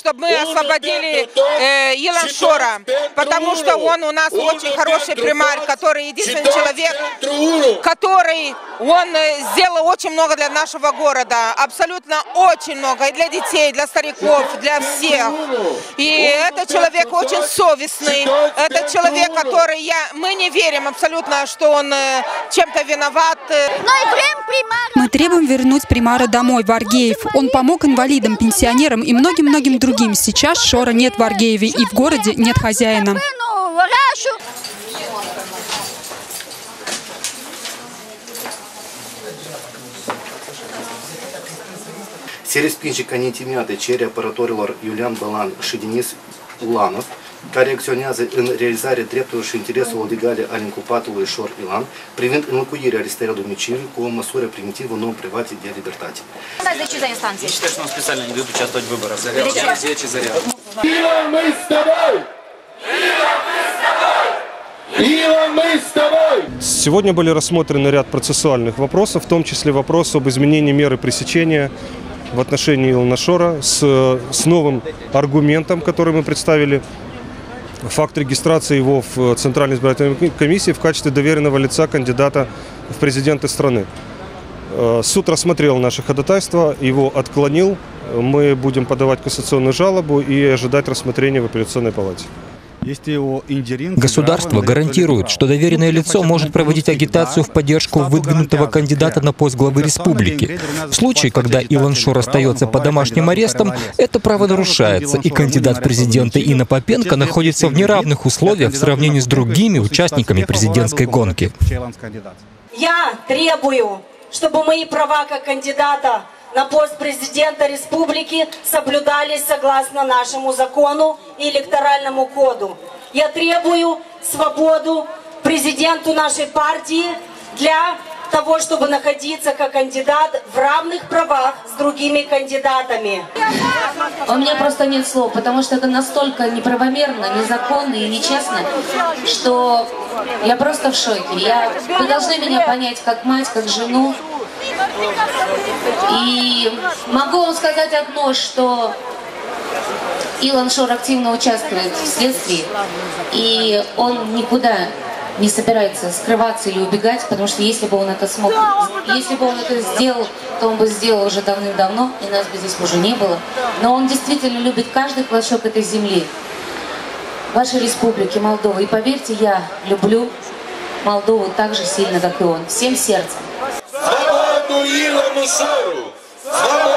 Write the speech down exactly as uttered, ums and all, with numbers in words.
чтобы мы освободили э, Илон Шора, потому что он у нас очень хороший примар, который единственный человек, который он сделал очень много для нашего города, абсолютно очень много, и для детей, для стариков, для всех. И этот человек очень совестный, это человек, который я, мы не верим абсолютно, что он чем-то виноват. Мы требуем вернуть примара домой, в Аргеев. Он помог инвалидам, пенсионерам и многим-многим другим. Сейчас Шора нет в Аргееве, и в городе нет хозяина. Сереспинчик анитимиаты, черя апараторилар Юлиан Балан, Шиденис Уланов, коррекционязы ин реализаре трептовавшие интересы Владигали Аленкупатулу и Шор Илан, привент инлакуире аристераду Мичири, кого массуре примитиву новом привате де либертати. Я считаю, что он специально не будет участвовать в выборах. Свечи заряд. Илон, мы с тобой! Илон, мы с тобой! Сегодня были рассмотрены ряд процессуальных вопросов, в том числе вопрос об изменении меры пресечения в отношении Илона Шора с, с новым аргументом, который мы представили. Факт регистрации его в Центральной избирательной комиссии в качестве доверенного лица кандидата в президенты страны. Суд рассмотрел наше ходатайство, его отклонил. Мы будем подавать кассационную жалобу и ожидать рассмотрения в апелляционной палате. Государство гарантирует, что доверенное лицо может проводить агитацию в поддержку выдвинутого кандидата на пост главы республики. В случае, когда Илон Шор остается под домашним арестом, это право нарушается, и кандидат в президенты Инна Попенко находится в неравных условиях в сравнении с другими участниками президентской гонки. Я требую, чтобы мои права как кандидата на пост президента республики соблюдались согласно нашему закону и электоральному коду. Я требую свободу президенту нашей партии для того, чтобы находиться как кандидат в равных правах с другими кандидатами. У меня просто нет слов, потому что это настолько неправомерно, незаконно и нечестно, что я просто в шоке. Я... Вы должны меня понять как мать, как жену. И могу вам сказать одно, что Илон Шор активно участвует в следствии, и он никуда не собирается скрываться или убегать, потому что если бы он это смог, если бы он это сделал, то он бы сделал уже давным-давно, и нас бы здесь уже не было. Но он действительно любит каждый клочок этой земли, вашей республики, Молдовы. И поверьте, я люблю Молдову так же сильно, как и он, всем сердцем. Свободу Илону Шору!